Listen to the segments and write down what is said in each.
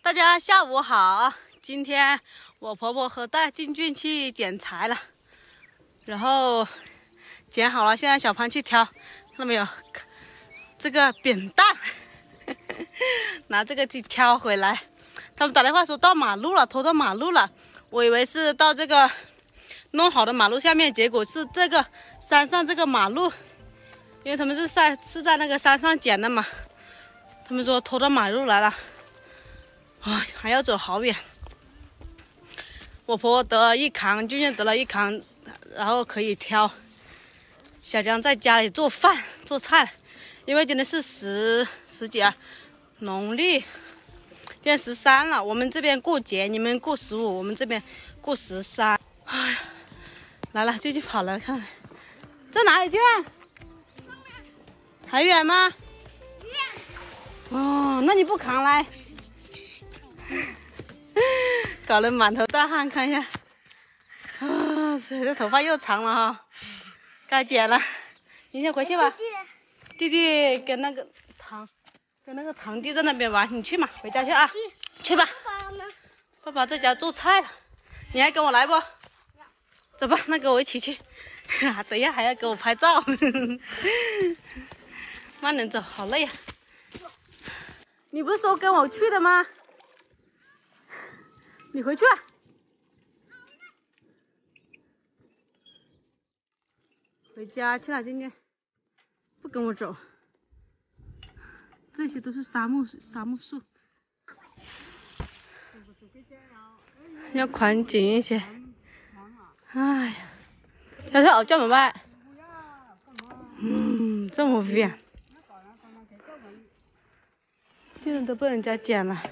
大家下午好，今天我婆婆和大俊俊去捡柴了，然后捡好了，现在小潘去挑，看到没有？这个扁担，拿这个去挑回来。他们打电话说到马路了，拖到马路了，我以为是到这个弄好的马路下面，结果是这个山上这个马路，因为他们是在那个山上捡的嘛，他们说拖到马路来了。哎，还要走好远。我婆婆得了一扛，俊俊得了一扛，然后可以挑。小江在家里做饭做菜，因为今天是十几啊，农历变13了。我们这边过节，你们过15，我们这边过13。哎呀，来了，俊俊跑来看，在哪里俊？还远吗？哦，那你不扛来？搞得满头大汗，看一下，啊，这头发又长了哈，该剪了。你先回去吧，弟弟跟那个堂弟在那边玩，你去嘛，回家去啊，去吧。爸爸在家做菜了，你还跟我来不？走吧，那跟我一起去。等一下还要给我拍照，慢点走，好累呀。你不是说跟我去的吗？你回去吧。回家去了，今天不跟我走。这些都是沙漠树，要宽紧一些。哎呀，要是熬叫么办？这么远，现在都被人家捡了。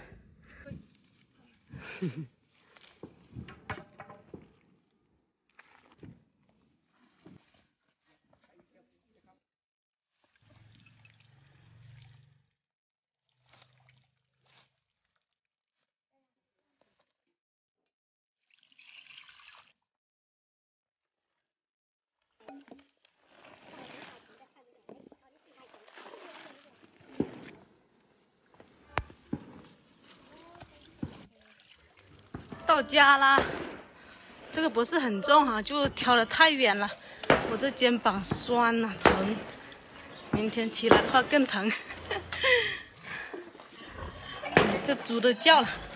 到家啦，这个不是很重哈，就挑得太远了，我这肩膀酸了，疼，明天起来的话更疼。这猪都叫了。